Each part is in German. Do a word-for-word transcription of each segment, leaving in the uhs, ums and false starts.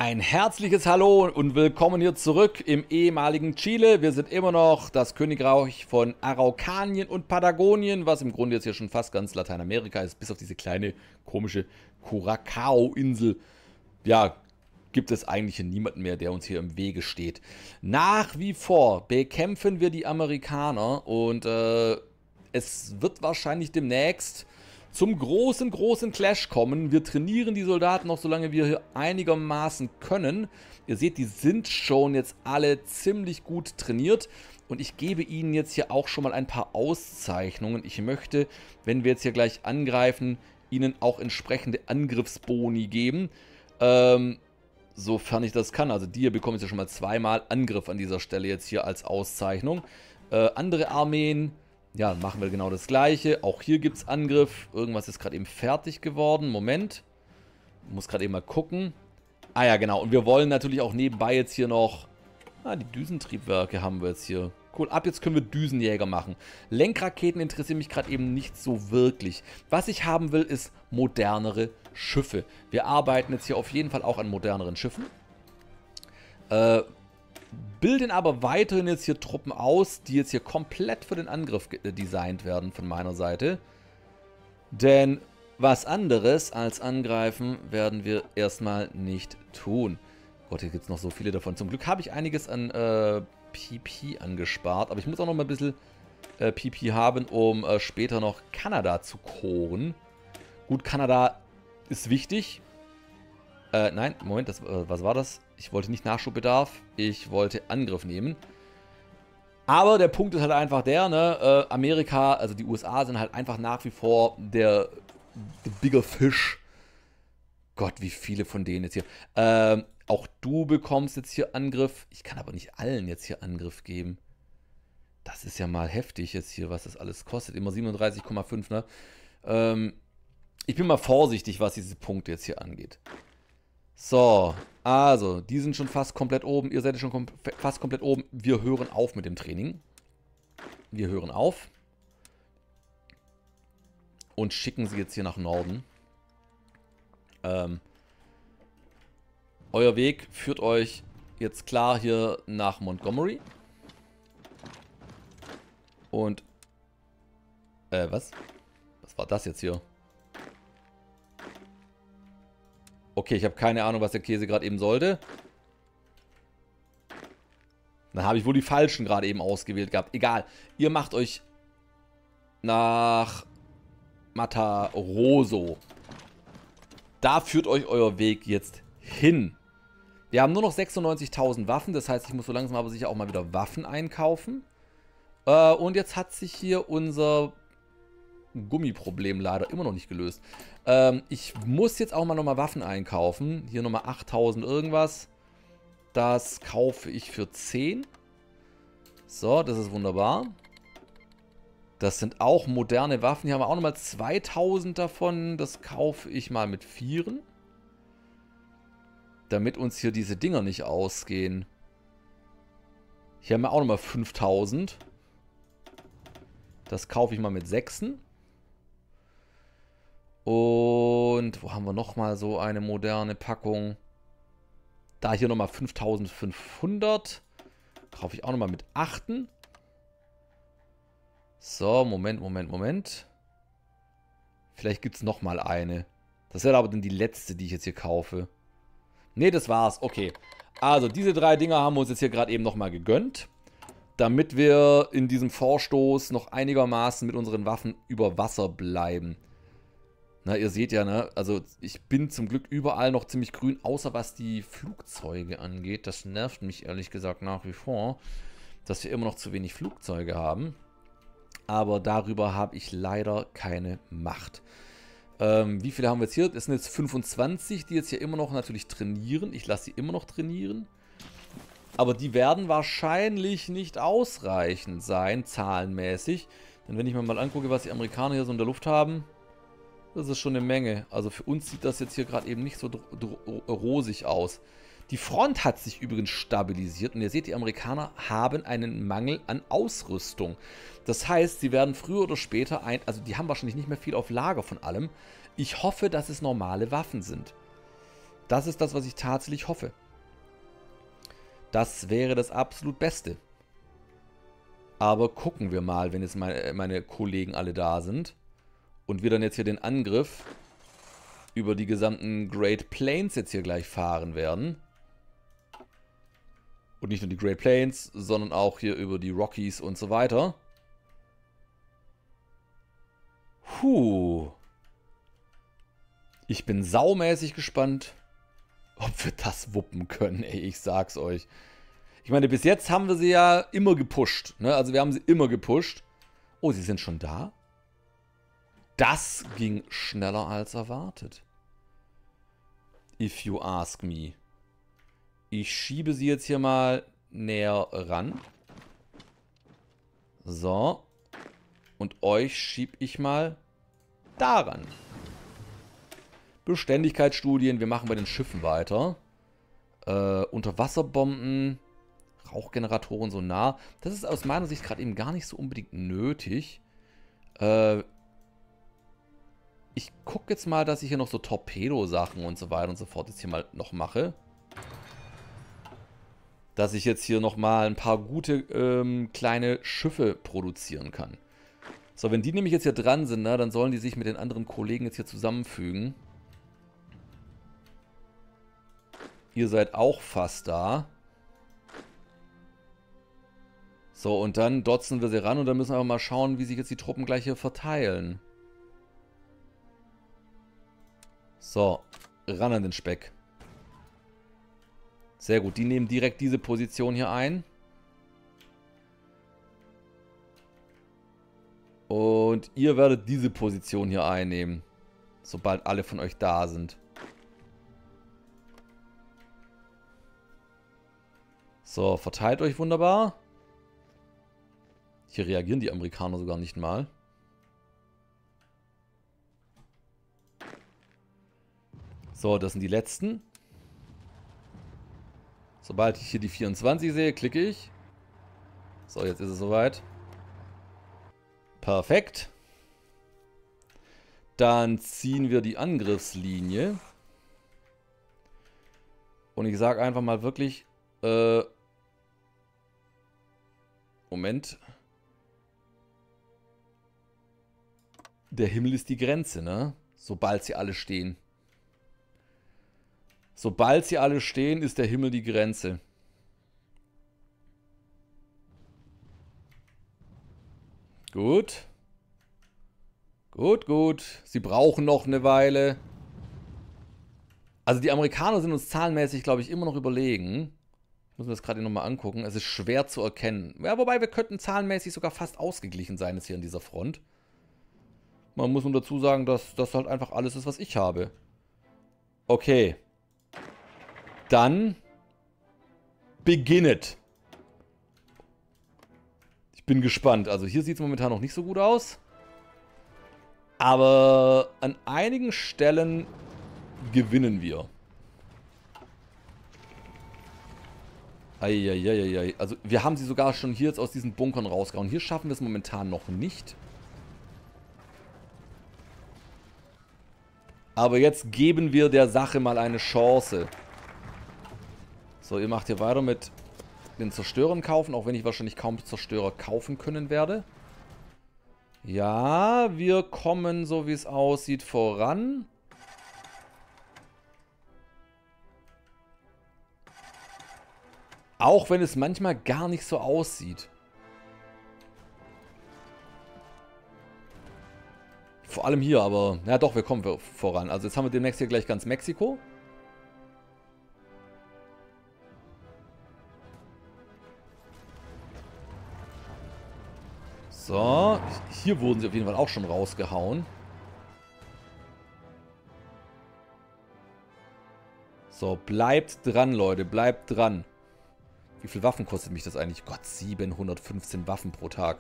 Ein herzliches Hallo und willkommen hier zurück im ehemaligen Chile. Wir sind immer noch das Königreich von Araukanien und Patagonien, was im Grunde jetzt hier schon fast ganz Lateinamerika ist, bis auf diese kleine komische Curacao-Insel. Ja, gibt es eigentlich niemanden mehr, der uns hier im Wege steht. Nach wie vor bekämpfen wir die Amerikaner und äh, es wird wahrscheinlich demnächst zum großen, großen Clash kommen. Wir trainieren die Soldaten noch, solange wir hier einigermaßen können. Ihr seht, die sind schon jetzt alle ziemlich gut trainiert. Und ich gebe ihnen jetzt hier auch schon mal ein paar Auszeichnungen. Ich möchte, wenn wir jetzt hier gleich angreifen, ihnen auch entsprechende Angriffsboni geben. Ähm, sofern ich das kann. Also die hier bekommen jetzt ja schon mal zweimal Angriff an dieser Stelle jetzt hier als Auszeichnung. Äh, andere Armeen... Ja, machen wir genau das gleiche. Auch hier gibt es Angriff. Irgendwas ist gerade eben fertig geworden. Moment. Ich muss gerade eben mal gucken. Ah ja, genau. Und wir wollen natürlich auch nebenbei jetzt hier noch... Ah, die Düsentriebwerke haben wir jetzt hier. Cool, ab jetzt können wir Düsenjäger machen. Lenkraketen interessieren mich gerade eben nicht so wirklich. Was ich haben will, ist modernere Schiffe. Wir arbeiten jetzt hier auf jeden Fall auch an moderneren Schiffen. Äh... Bilden aber weiterhin jetzt hier Truppen aus, die jetzt hier komplett für den Angriff designt werden von meiner Seite. Denn was anderes als angreifen werden wir erstmal nicht tun. Gott, hier gibt es noch so viele davon. Zum Glück habe ich einiges an äh, P P angespart. Aber ich muss auch noch mal ein bisschen äh, P P haben, um äh, später noch Kanada zu koren. Gut, Kanada ist wichtig. Äh, nein, Moment, das, äh, was war das? Ich wollte nicht Nachschubbedarf, ich wollte Angriff nehmen. Aber der Punkt ist halt einfach der, ne, äh, Amerika, also die U S A sind halt einfach nach wie vor der the bigger fish. Gott, wie viele von denen jetzt hier. Ähm, auch du bekommst jetzt hier Angriff. Ich kann aber nicht allen jetzt hier Angriff geben. Das ist ja mal heftig jetzt hier, was das alles kostet. Immer siebenunddreißig Komma fünf, ne? Ähm, ich bin mal vorsichtig, was diese Punkte jetzt hier angeht. So, also, die sind schon fast komplett oben. Ihr seid schon kom fast komplett oben. Wir hören auf mit dem Training. Wir hören auf. Und schicken sie jetzt hier nach Norden. Ähm, euer Weg führt euch jetzt klar hier nach Montgomery. Und, äh, was? Was war das jetzt hier? Okay, ich habe keine Ahnung, was der Käse gerade eben sollte. Dann habe ich wohl die falschen gerade eben ausgewählt gehabt. Egal. Ihr macht euch nach Mataroso. Da führt euch euer Weg jetzt hin. Wir haben nur noch sechsundneunzigtausend Waffen. Das heißt, ich muss so langsam aber sicher auch mal wieder Waffen einkaufen. Äh, und jetzt hat sich hier unser Gummiproblem leider immer noch nicht gelöst. Ähm, ich muss jetzt auch mal nochmal Waffen einkaufen. Hier nochmal achttausend irgendwas. Das kaufe ich für zehn. So, das ist wunderbar. Das sind auch moderne Waffen. Hier haben wir auch nochmal zweitausend davon. Das kaufe ich mal mit vieren. Damit uns hier diese Dinger nicht ausgehen. Hier haben wir auch nochmal fünftausend. Das kaufe ich mal mit sechsen. Und wo haben wir nochmal so eine moderne Packung? Da hier nochmal fünftausendfünfhundert. Kaufe ich auch nochmal mit achten. So, Moment, Moment, Moment. Vielleicht gibt es nochmal eine. Das wäre aber dann die letzte, die ich jetzt hier kaufe. Ne, das war's. Okay. Also, diese drei Dinger haben wir uns jetzt hier gerade eben nochmal gegönnt. Damit wir in diesem Vorstoß noch einigermaßen mit unseren Waffen über Wasser bleiben. Na, ihr seht ja, ne, also ich bin zum Glück überall noch ziemlich grün, außer was die Flugzeuge angeht. Das nervt mich ehrlich gesagt nach wie vor, dass wir immer noch zu wenig Flugzeuge haben. Aber darüber habe ich leider keine Macht. Ähm, wie viele haben wir jetzt hier? Das sind jetzt fünfundzwanzig, die jetzt hier immer noch natürlich trainieren. Ich lasse sie immer noch trainieren. Aber die werden wahrscheinlich nicht ausreichend sein, zahlenmäßig. Denn wenn ich mir mal angucke, was die Amerikaner hier so in der Luft haben... Das ist schon eine Menge. Also für uns sieht das jetzt hier gerade eben nicht so rosig aus. Die Front hat sich übrigens stabilisiert. Und ihr seht, die Amerikaner haben einen Mangel an Ausrüstung. Das heißt, sie werden früher oder später ein... Also die haben wahrscheinlich nicht mehr viel auf Lager von allem. Ich hoffe, dass es normale Waffen sind. Das ist das, was ich tatsächlich hoffe. Das wäre das absolut Beste. Aber gucken wir mal, wenn jetzt meine, meine Kollegen alle da sind. Und wir dann jetzt hier den Angriff über die gesamten Great Plains jetzt hier gleich fahren werden. Und nicht nur die Great Plains, sondern auch hier über die Rockies und so weiter. Puh. Ich bin saumäßig gespannt, ob wir das wuppen können, ey, ich sag's euch. Ich meine, bis jetzt haben wir sie ja immer gepusht, ne? Also wir haben sie immer gepusht. Oh, sie sind schon da? Das ging schneller als erwartet. If you ask me. Ich schiebe sie jetzt hier mal näher ran. So. Und euch schiebe ich mal daran. Beständigkeitsstudien. Wir machen bei den Schiffen weiter. Äh, Unterwasserbomben. Rauchgeneratoren so nah. Das ist aus meiner Sicht gerade eben gar nicht so unbedingt nötig. Äh, ich gucke jetzt mal, dass ich hier noch so Torpedosachen und so weiter und so fort jetzt hier mal noch mache. Dass ich jetzt hier nochmal ein paar gute ähm, kleine Schiffe produzieren kann. So, wenn die nämlich jetzt hier dran sind, ne, dann sollen die sich mit den anderen Kollegen jetzt hier zusammenfügen. Ihr seid auch fast da. So, und dann dotzen wir sie ran und dann müssen wir aber mal schauen, wie sich jetzt die Truppen gleich hier verteilen. So, ran an den Speck. Sehr gut, die nehmen direkt diese Position hier ein. Und ihr werdet diese Position hier einnehmen, sobald alle von euch da sind. So, verteilt euch wunderbar. Hier reagieren die Amerikaner sogar nicht mal. So, das sind die letzten. Sobald ich hier die vierundzwanzig sehe, klicke ich. So, jetzt ist es soweit. Perfekt. Dann ziehen wir die Angriffslinie. Und ich sage einfach mal wirklich... Äh, Moment. Der Himmel ist die Grenze, ne? Sobald sie alle stehen. Sobald sie alle stehen, ist der Himmel die Grenze. Gut. Gut, gut. Sie brauchen noch eine Weile. Also die Amerikaner sind uns zahlenmäßig, glaube ich, immer noch überlegen. Ich muss mir das gerade nochmal angucken. Es ist schwer zu erkennen. Ja, wobei wir könnten zahlenmäßig sogar fast ausgeglichen sein jetzt hier an dieser Front. Man muss nur dazu sagen, dass das halt einfach alles ist, was ich habe. Okay. Dann beginnet. Ich bin gespannt. Also hier sieht es momentan noch nicht so gut aus. Aber an einigen Stellen gewinnen wir. Eieieiei. Also wir haben sie sogar schon hier jetzt aus diesen Bunkern rausgehauen. Hier schaffen wir es momentan noch nicht. Aber jetzt geben wir der Sache mal eine Chance. So, ihr macht hier weiter mit den Zerstörern kaufen, auch wenn ich wahrscheinlich kaum Zerstörer kaufen können werde. Ja, wir kommen, so wie es aussieht, voran. Auch wenn es manchmal gar nicht so aussieht. Vor allem hier, aber... Ja doch, wir kommen voran. Also jetzt haben wir demnächst hier gleich ganz Mexiko. So, hier wurden sie auf jeden Fall auch schon rausgehauen. So, bleibt dran, Leute, bleibt dran. Wie viel Waffen kostet mich das eigentlich? Gott, siebenhundertfünfzehn Waffen pro Tag.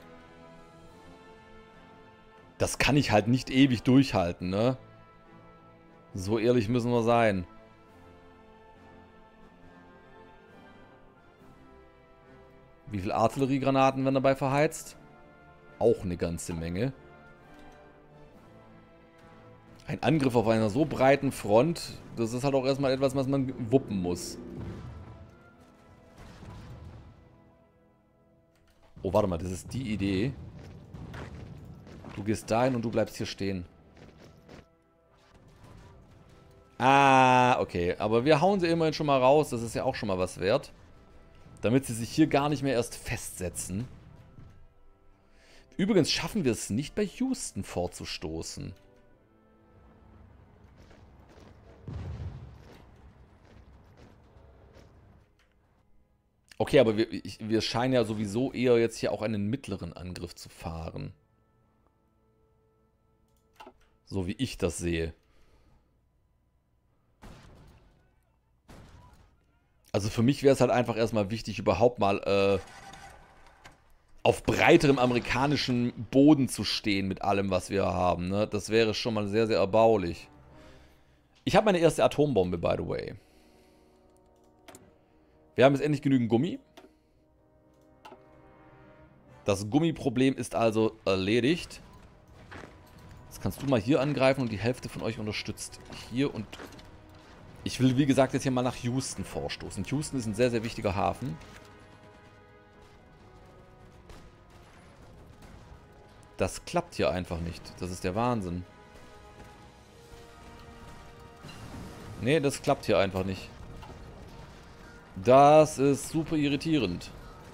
Das kann ich halt nicht ewig durchhalten, ne? So ehrlich müssen wir sein. Wie viele Artilleriegranaten werden dabei verheizt? Auch eine ganze Menge. Ein Angriff auf einer so breiten Front, das ist halt auch erstmal etwas, was man wuppen muss. Oh, warte mal, das ist die Idee. Du gehst dahin und du bleibst hier stehen. Ah, okay. Aber wir hauen sie immerhin schon mal raus. Das ist ja auch schon mal was wert. Damit sie sich hier gar nicht mehr erst festsetzen. Übrigens schaffen wir es nicht, bei Houston vorzustoßen. Okay, aber wir, ich, wir scheinen ja sowieso eher jetzt hier auch einen mittleren Angriff zu fahren. So wie ich das sehe. Also für mich wäre es halt einfach erstmal wichtig, überhaupt mal äh, auf breiterem amerikanischen Boden zu stehen mit allem, was wir haben. Ne? Das wäre schon mal sehr, sehr erbaulich. Ich habe meine erste Atombombe, by the way. Wir haben jetzt endlich genügend Gummi. Das Gummiproblem ist also erledigt. Jetzt kannst du mal hier angreifen und die Hälfte von euch unterstützt hier. Und ich will, wie gesagt, jetzt hier mal nach Houston vorstoßen. Houston ist ein sehr, sehr wichtiger Hafen. Das klappt hier einfach nicht. Das ist der Wahnsinn. Nee, das klappt hier einfach nicht. Das ist super irritierend.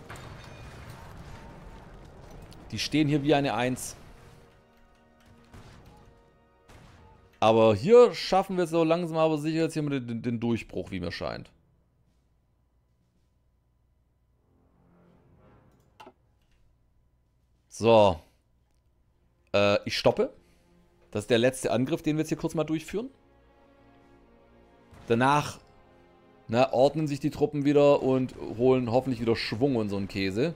Die stehen hier wie eine Eins. Aber hier schaffen wir es so langsam aber sicher jetzt hier mit den, den Durchbruch, wie mir scheint. So. Äh, ich stoppe. Das ist der letzte Angriff, den wir jetzt hier kurz mal durchführen. Danach na, ordnen sich die Truppen wieder und holen hoffentlich wieder Schwung und so einen Käse.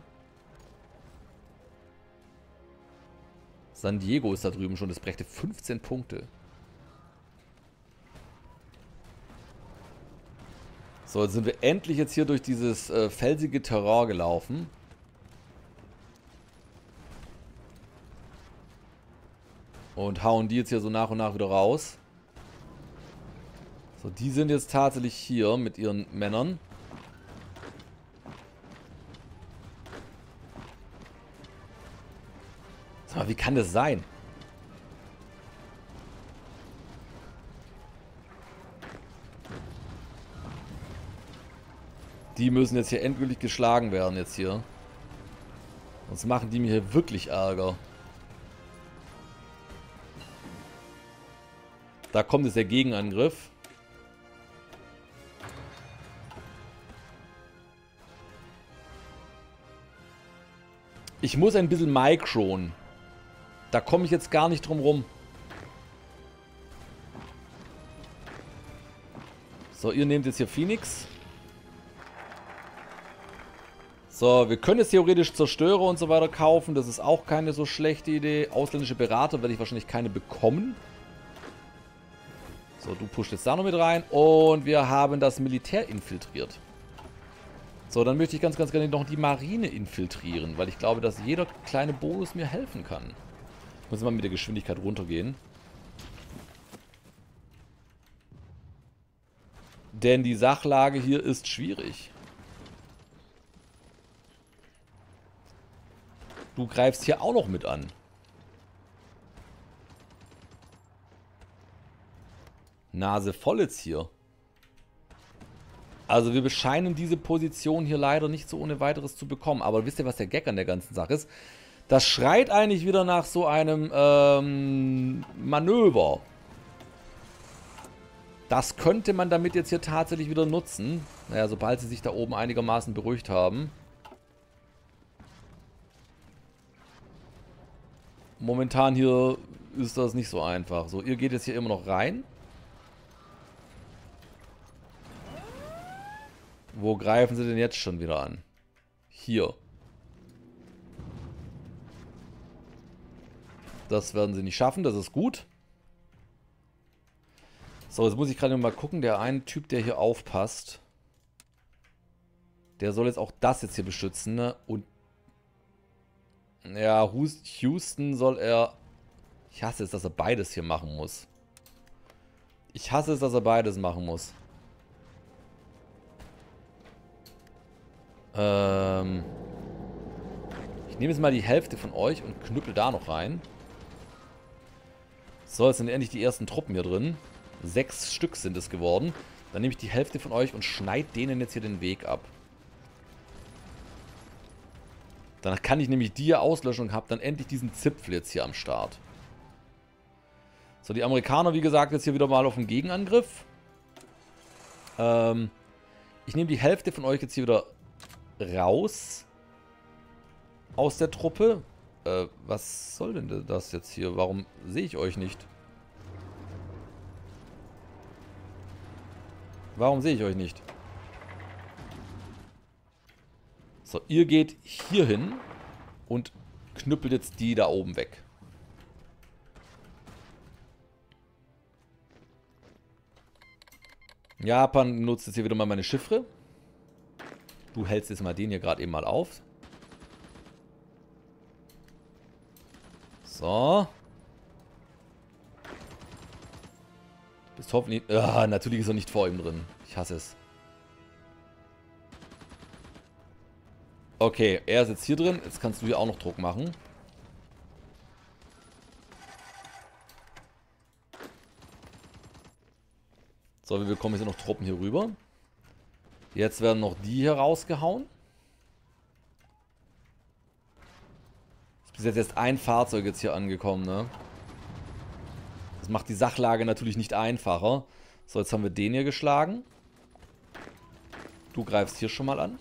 San Diego ist da drüben schon, das brächte fünfzehn Punkte. So, jetzt sind wir endlich jetzt hier durch dieses äh, felsige Terrain gelaufen. Und hauen die jetzt hier so nach und nach wieder raus. So, die sind jetzt tatsächlich hier mit ihren Männern. Sag mal, wie kann das sein? Die müssen jetzt hier endgültig geschlagen werden jetzt hier. Sonst machen die mir hier wirklich Ärger. Da kommt jetzt der Gegenangriff. Ich muss ein bisschen micron. Da komme ich jetzt gar nicht drum rum. So, ihr nehmt jetzt hier Phoenix. So, wir können jetzt theoretisch Zerstörer und so weiter kaufen. Das ist auch keine so schlechte Idee. Ausländische Berater werde ich wahrscheinlich keine bekommen. So, du pusht jetzt da noch mit rein. Und wir haben das Militär infiltriert. So, dann möchte ich ganz, ganz gerne noch die Marine infiltrieren, weil ich glaube, dass jeder kleine Bonus mir helfen kann. Ich muss mal mit der Geschwindigkeit runtergehen. Denn die Sachlage hier ist schwierig. Du greifst hier auch noch mit an. Nase voll jetzt hier. Also wir bescheinen diese Position hier leider nicht so ohne weiteres zu bekommen. Aber wisst ihr, was der Gag an der ganzen Sache ist? Das schreit eigentlich wieder nach so einem ähm, Manöver. Das könnte man damit jetzt hier tatsächlich wieder nutzen. Naja, sobald sie sich da oben einigermaßen beruhigt haben. Momentan hier ist das nicht so einfach. So, ihr geht jetzt hier immer noch rein. Wo greifen sie denn jetzt schon wieder an? Hier. Das werden sie nicht schaffen, das ist gut. So, jetzt muss ich gerade mal gucken, der eine Typ, der hier aufpasst, der soll jetzt auch das jetzt hier beschützen, ne? Und ja, Houston soll er... Ich hasse es, dass er beides hier machen muss. Ich hasse es, dass er beides machen muss. Ähm... Ich nehme jetzt mal die Hälfte von euch und knüppel da noch rein. So, jetzt sind endlich die ersten Truppen hier drin. Sechs Stück sind es geworden. Dann nehme ich die Hälfte von euch und schneide denen jetzt hier den Weg ab. Danach kann ich nämlich die hier auslöschen und habe dann endlich diesen Zipfel jetzt hier am Start. So, die Amerikaner, wie gesagt, jetzt hier wieder mal auf den Gegenangriff. Ähm, ich nehme die Hälfte von euch jetzt hier wieder raus. Aus der Truppe. Äh, was soll denn das jetzt hier? Warum sehe ich euch nicht? Warum sehe ich euch nicht? So, ihr geht hier hin und knüppelt jetzt die da oben weg. Japan nutzt jetzt hier wieder mal meine Chiffre. Du hältst jetzt mal den hier gerade eben mal auf. So. Du bist hoffentlich... Ah, natürlich ist er nicht vor ihm drin. Ich hasse es. Okay, er ist jetzt hier drin. Jetzt kannst du hier auch noch Druck machen. So, wir bekommen jetzt noch Truppen hier rüber. Jetzt werden noch die hier rausgehauen. Ist bis jetzt erst ein Fahrzeug jetzt hier angekommen, ne? Das macht die Sachlage natürlich nicht einfacher. So, jetzt haben wir den hier geschlagen. Du greifst hier schon mal an.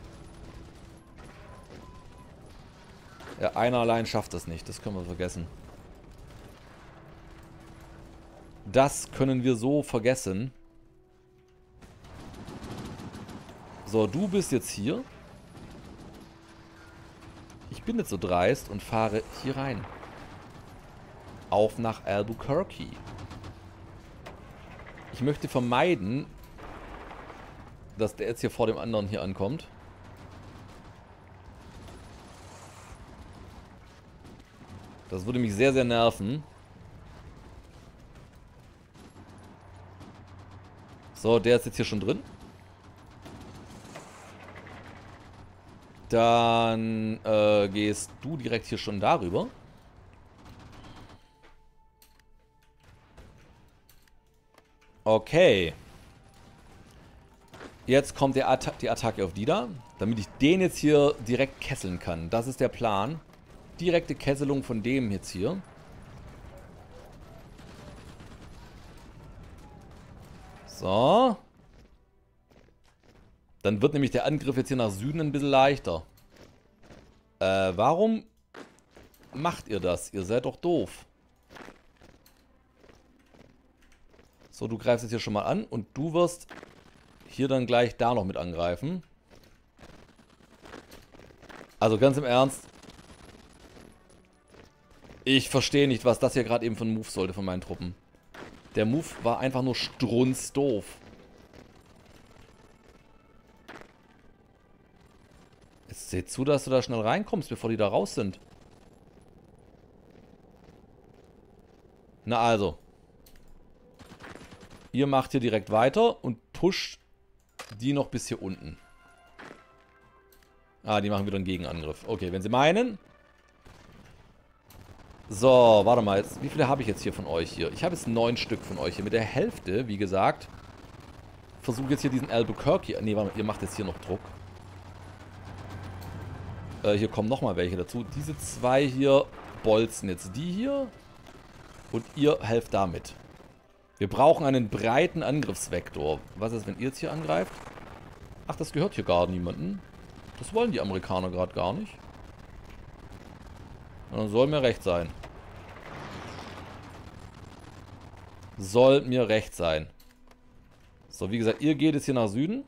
Ja, einer allein schafft das nicht. Das können wir vergessen. Das können wir so vergessen. So, du bist jetzt hier. Ich bin jetzt so dreist und fahre hier rein. Auf nach Albuquerque. Ich möchte vermeiden, dass der jetzt hier vor dem anderen hier ankommt. Das würde mich sehr, sehr nerven. So, der ist jetzt hier schon drin. Dann äh, gehst du direkt hier schon darüber. Okay. Jetzt kommt der Atta die Attacke auf die da, damit ich den jetzt hier direkt kesseln kann. Das ist der Plan. Direkte Kesselung von dem jetzt hier. So. Dann wird nämlich der Angriff jetzt hier nach Süden ein bisschen leichter. Äh, warum macht ihr das? Ihr seid doch doof. So, du greifst jetzt hier schon mal an und du wirst hier dann gleich da noch mit angreifen. Also ganz im Ernst. Ich verstehe nicht, was das hier gerade eben für ein Move sollte von meinen Truppen. Der Move war einfach nur strunzdoof. Jetzt seh zu, dass du da schnell reinkommst, bevor die da raus sind. Na also. Ihr macht hier direkt weiter und pusht die noch bis hier unten. Ah, die machen wieder einen Gegenangriff. Okay, wenn sie meinen. So, warte mal. Jetzt, wie viele habe ich jetzt hier von euch hier? Ich habe jetzt neun Stück von euch hier. Mit der Hälfte, wie gesagt, versuche jetzt hier diesen Albuquerque... Ne, warte mal, ihr macht jetzt hier noch Druck. Äh, hier kommen nochmal welche dazu. Diese zwei hier bolzen jetzt die hier. Und ihr helft damit. Wir brauchen einen breiten Angriffsvektor. Was ist, wenn ihr jetzt hier angreift? Ach, das gehört hier gar niemandem. Das wollen die Amerikaner gerade gar nicht. Dann soll mir recht sein. Soll mir recht sein. So, wie gesagt, ihr geht jetzt hier nach Süden.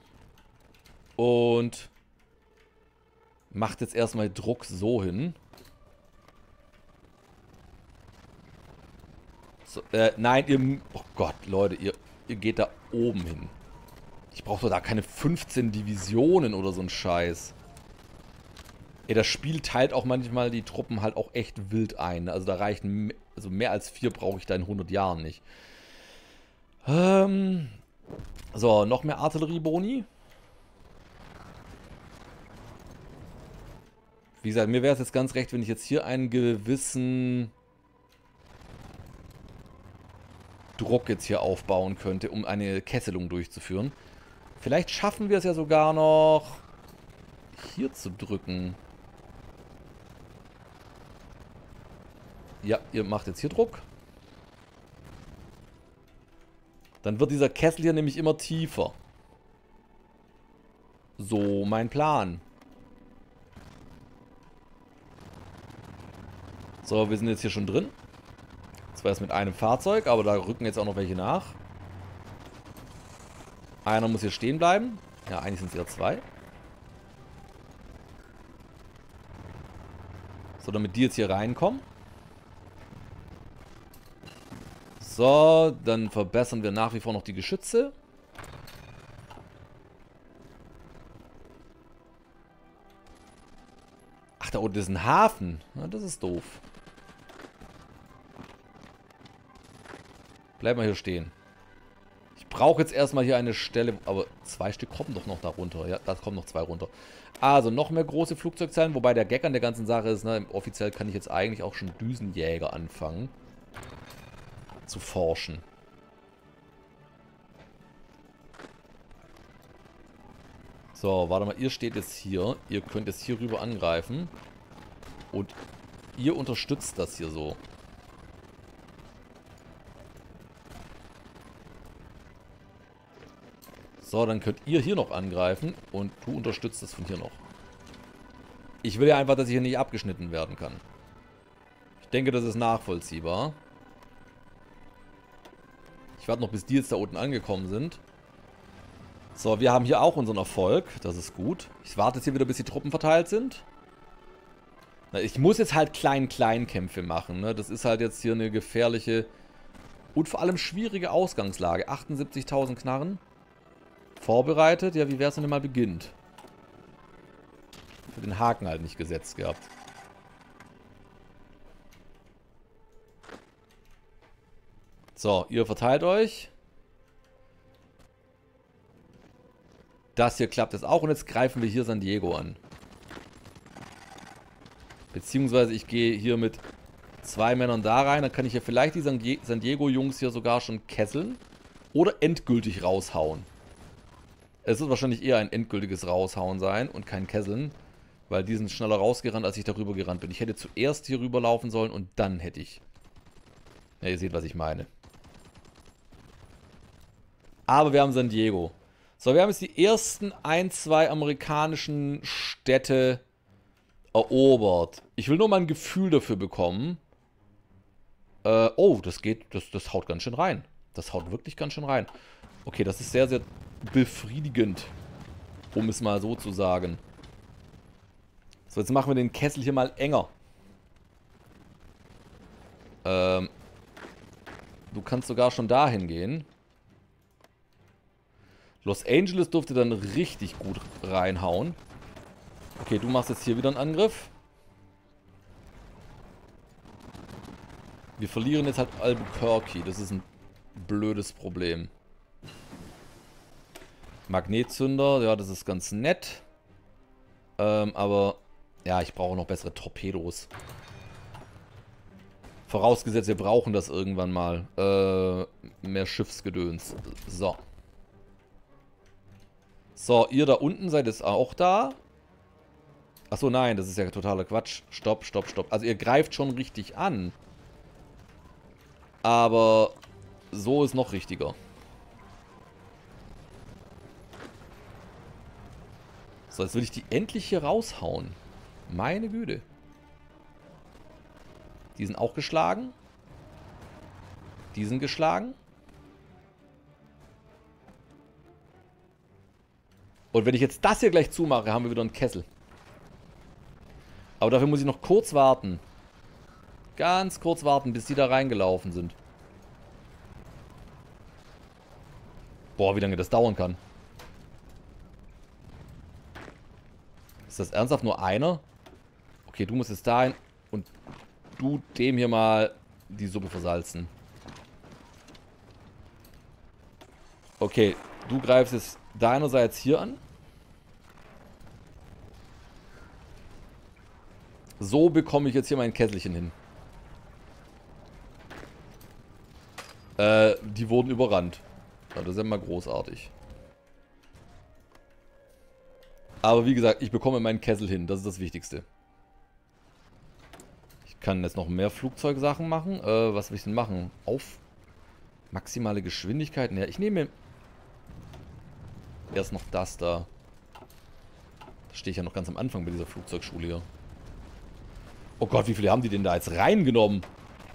Und macht jetzt erstmal Druck so hin. So, äh, nein, ihr... Oh Gott, Leute, ihr, ihr geht da oben hin. Ich brauche doch da keine fünfzehn Divisionen oder so ein Scheiß. Ey, das Spiel teilt auch manchmal die Truppen halt auch echt wild ein. Also da reichen... Also mehr als vier brauche ich da in hundert Jahren nicht. Ähm, so, noch mehr Artillerieboni. Wie gesagt, mir wäre es jetzt ganz recht, wenn ich jetzt hier einen gewissen Druck jetzt hier aufbauen könnte, um eine Kesselung durchzuführen. Vielleicht schaffen wir es ja sogar noch hier zu drücken. Ja, ihr macht jetzt hier Druck. Dann wird dieser Kessel hier nämlich immer tiefer. So, mein Plan. So, wir sind jetzt hier schon drin. Zwar erst mit einem Fahrzeug, aber da rücken jetzt auch noch welche nach. Einer muss hier stehen bleiben. Ja, eigentlich sind es eher zwei. So, damit die jetzt hier reinkommen. So, dann verbessern wir nach wie vor noch die Geschütze. Ach, da unten ist ein Hafen. Na, das ist doof. Bleib mal hier stehen. Ich brauche jetzt erstmal hier eine Stelle, aber zwei Stück kommen doch noch da runter. Ja, da kommen noch zwei runter. Also noch mehr große Flugzeugzellen, wobei der Gag an der ganzen Sache ist, ne, offiziell kann ich jetzt eigentlich auch schon Düsenjäger anfangen zu forschen. So, warte mal, ihr steht jetzt hier. Ihr könnt jetzt hier rüber angreifen. Und ihr unterstützt das hier so. So, dann könnt ihr hier noch angreifen und du unterstützt das von hier noch. Ich will ja einfach, dass ich hier nicht abgeschnitten werden kann. Ich denke, das ist nachvollziehbar. Ich warte noch, bis die jetzt da unten angekommen sind. So, wir haben hier auch unseren Erfolg. Das ist gut. Ich warte jetzt hier wieder, bis die Truppen verteilt sind. Na, ich muss jetzt halt Klein-Klein-Kämpfe machen. Ne? Das ist halt jetzt hier eine gefährliche und vor allem schwierige Ausgangslage. achtundsiebzigtausend Knarren. Vorbereitet. Ja, wie wäre es, wenn er mal beginnt? Für den Haken halt nicht gesetzt gehabt. So, ihr verteilt euch. Das hier klappt jetzt auch und jetzt greifen wir hier San Diego an. Beziehungsweise ich gehe hier mit zwei Männern da rein, dann kann ich hier vielleicht die San Diego-Jungs hier sogar schon kesseln oder endgültig raushauen. Es wird wahrscheinlich eher ein endgültiges Raushauen sein und kein Kesseln, weil die sind schneller rausgerannt, als ich darüber gerannt bin. Ich hätte zuerst hier rüberlaufen sollen und dann hätte ich... Ja, ihr seht, was ich meine. Aber wir haben San Diego. So, wir haben jetzt die ersten ein, zwei amerikanischen Städte erobert. Ich will nur mal ein Gefühl dafür bekommen. Äh, oh, das geht, das, das haut ganz schön rein. Das haut wirklich ganz schön rein. Okay, das ist sehr, sehr befriedigend, um es mal so zu sagen. So, jetzt machen wir den Kessel hier mal enger. Ähm, du kannst sogar schon dahin gehen. Los Angeles dürfte dann richtig gut reinhauen. Okay, du machst jetzt hier wieder einen Angriff. Wir verlieren jetzt halt Albuquerque. Das ist ein blödes Problem. Magnetzünder, ja, das ist ganz nett. Ähm, aber, ja, ich brauche noch bessere Torpedos. Vorausgesetzt, wir brauchen das irgendwann mal. Äh, mehr Schiffsgedöns. So. So, ihr da unten seid jetzt auch da. Achso, nein, das ist ja totaler Quatsch. Stopp, stopp, stopp. Also ihr greift schon richtig an. Aber so ist noch richtiger. So, jetzt will ich die endlich hier raushauen. Meine Güte. Die sind auch geschlagen. Die sind geschlagen. Und wenn ich jetzt das hier gleich zumache, haben wir wieder einen Kessel. Aber dafür muss ich noch kurz warten. Ganz kurz warten, bis die da reingelaufen sind. Boah, wie lange das dauern kann. Ist das ernsthaft nur einer? Okay, du musst jetzt dahin und du dem hier mal die Suppe versalzen. Okay, du greifst jetzt deinerseits hier an. So bekomme ich jetzt hier mein Kesselchen hin. Äh, die wurden überrannt. Ja, das ist ja mal großartig. Aber wie gesagt, ich bekomme meinen Kessel hin. Das ist das Wichtigste. Ich kann jetzt noch mehr Flugzeugsachen machen. Äh, was will ich denn machen? Auf maximale Geschwindigkeit. Ja, ich nehme erst noch das da. Da stehe ich ja noch ganz am Anfang bei dieser Flugzeugschule hier. Oh Gott, wie viele haben die denn da jetzt reingenommen?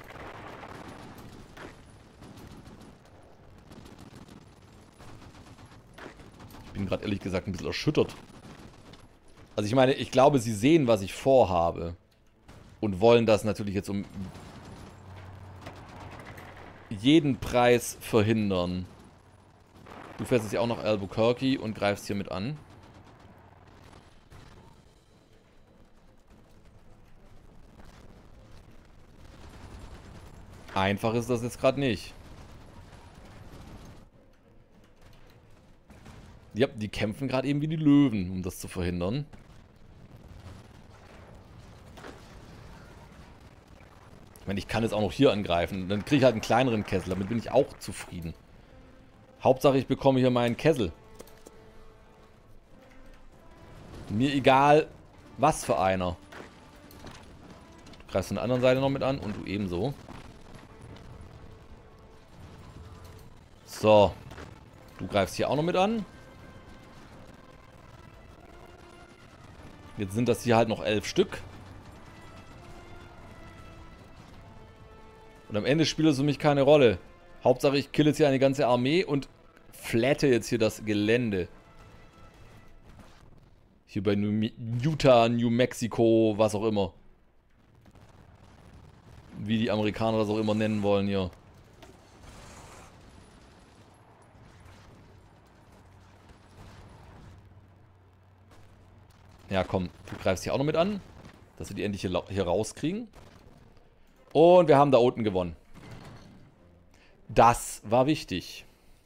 Ich bin gerade ehrlich gesagt ein bisschen erschüttert. Also ich meine, ich glaube, sie sehen, was ich vorhabe. Und wollen das natürlich jetzt um jeden Preis verhindern. Du fährst jetzt ja auch nach Albuquerque und greifst hiermit an. Einfach ist das jetzt gerade nicht. Ja, die kämpfen gerade eben wie die Löwen, um das zu verhindern. Ich meine, ich kann jetzt auch noch hier angreifen. Dann kriege ich halt einen kleineren Kessel. Damit bin ich auch zufrieden. Hauptsache, ich bekomme hier meinen Kessel. Mir egal, was für einer. Du greifst von der anderen Seite noch mit an und du ebenso. So. Du greifst hier auch noch mit an. Jetzt sind das hier halt noch elf Stück. Und am Ende spielt es für mich keine Rolle. Hauptsache, ich kill jetzt hier eine ganze Armee und flatte jetzt hier das Gelände. Hier bei New Utah, New Mexico, was auch immer. Wie die Amerikaner das auch immer nennen wollen hier. Ja, komm, du greifst hier auch noch mit an. Dass wir die endlich hier, hier rauskriegen. Und wir haben da unten gewonnen. Das war wichtig.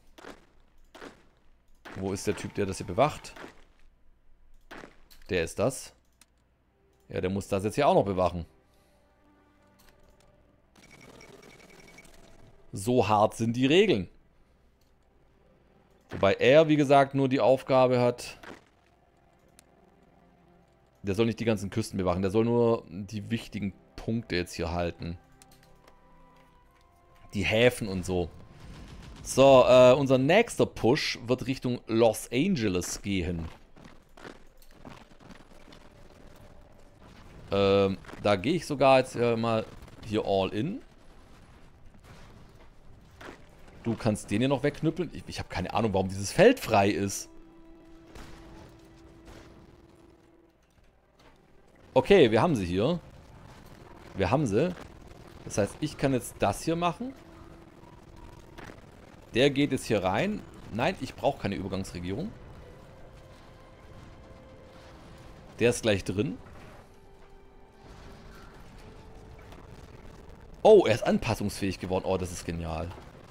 Wo ist der Typ, der das hier bewacht? Der ist das. Ja, der muss das jetzt hier auch noch bewachen. So hart sind die Regeln. Wobei er, wie gesagt, nur die Aufgabe hat... Der soll nicht die ganzen Küsten bewachen. Der soll nur die wichtigen Punkte jetzt hier halten. Die Häfen und so. So, äh, unser nächster Push wird Richtung Los Angeles gehen. Ähm, da gehe ich sogar jetzt äh, mal hier all in. Du kannst den hier noch wegknüppeln. Ich, ich habe keine Ahnung, warum dieses Feld frei ist. Okay, wir haben sie hier. Wir haben sie. Das heißt, ich kann jetzt das hier machen. Der geht jetzt hier rein. Nein, ich brauche keine Übergangsregierung. Der ist gleich drin. Oh, er ist anpassungsfähig geworden. Oh, das ist genial.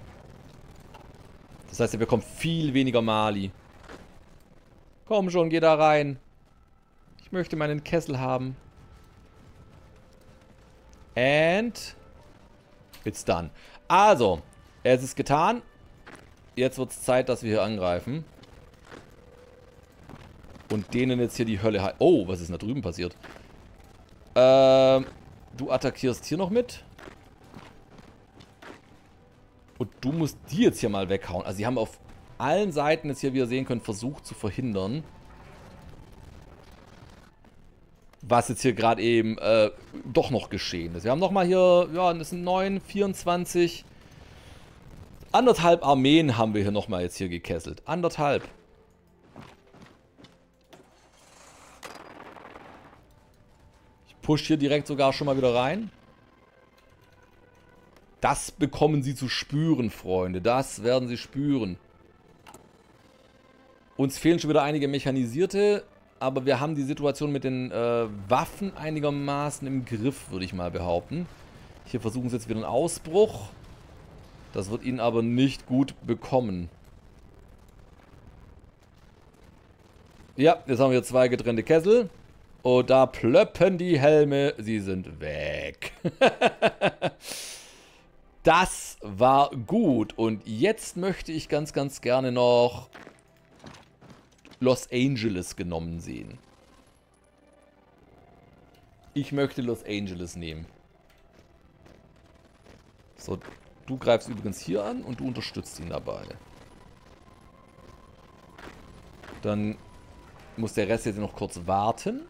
Das heißt, er bekommt viel weniger Mali. Komm schon, geh da rein. Ich möchte meinen Kessel haben. And it's done. Also, es ist getan. Jetzt wird es Zeit, dass wir hier angreifen. Und denen jetzt hier die Hölle... He oh, was ist denn da drüben passiert? Ähm, du attackierst hier noch mit. Und du musst die jetzt hier mal weghauen. Also, sie haben auf allen Seiten jetzt hier, wie ihr sehen könnt, versucht zu verhindern. Was jetzt hier gerade eben äh, doch noch geschehen ist. Wir haben nochmal hier, ja, das sind neun, vierundzwanzig, anderthalb Armeen haben wir hier nochmal jetzt hier gekesselt. Anderthalb. Ich push hier direkt sogar schon mal wieder rein. Das bekommen sie zu spüren, Freunde. Das werden sie spüren. Uns fehlen schon wieder einige Mechanisierte. Aber wir haben die Situation mit den äh, Waffen einigermaßen im Griff, würde ich mal behaupten. Hier versuchen sie jetzt wieder einen Ausbruch. Das wird ihnen aber nicht gut bekommen. Ja, jetzt haben wir zwei getrennte Kessel. Und da plöppen die Helme. Sie sind weg. Das war gut. Und jetzt möchte ich ganz, ganz gerne noch Los Angeles genommen sehen. Ich möchte Los Angeles nehmen. So, du greifst übrigens hier an und du unterstützt ihn dabei. Dann muss der Rest jetzt noch kurz warten.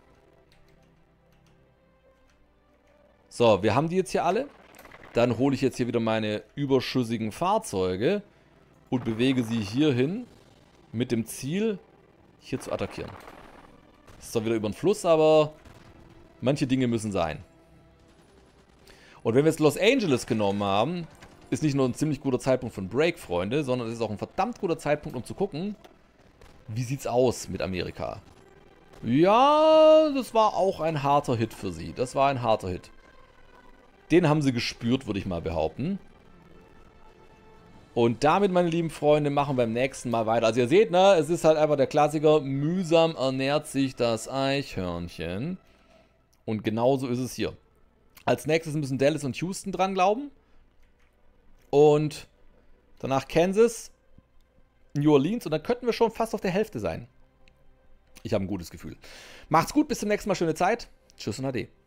So, wir haben die jetzt hier alle. Dann hole ich jetzt hier wieder meine überschüssigen Fahrzeuge und bewege sie hierhin mit dem Ziel, hier zu attackieren. Das ist zwar wieder über den Fluss, aber manche Dinge müssen sein. Und wenn wir jetzt Los Angeles genommen haben, ist nicht nur ein ziemlich guter Zeitpunkt für einen Break, Freunde, sondern es ist auch ein verdammt guter Zeitpunkt, um zu gucken, wie sieht's aus mit Amerika. Ja, das war auch ein harter Hit für sie. Das war ein harter Hit. Den haben sie gespürt, würde ich mal behaupten. Und damit, meine lieben Freunde, machen wir beim nächsten Mal weiter. Also ihr seht, ne, es ist halt einfach der Klassiker, mühsam ernährt sich das Eichhörnchen. Und genauso ist es hier. Als nächstes müssen Dallas und Houston dran glauben. Und danach Kansas, New Orleans. Und dann könnten wir schon fast auf der Hälfte sein. Ich habe ein gutes Gefühl. Macht's gut, bis zum nächsten Mal. Schöne Zeit. Tschüss und Ade.